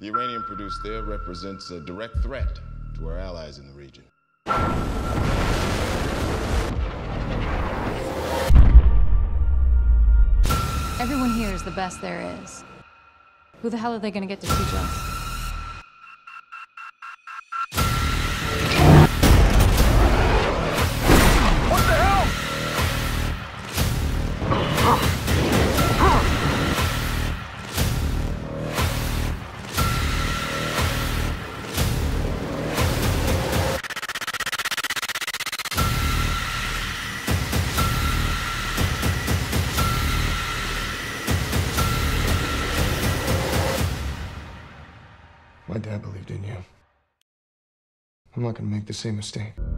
The uranium produced there represents a direct threat to our allies in the region. Everyone here is the best there is. Who the hell are they gonna get to teach us? My dad believed in you. I'm not gonna make the same mistake.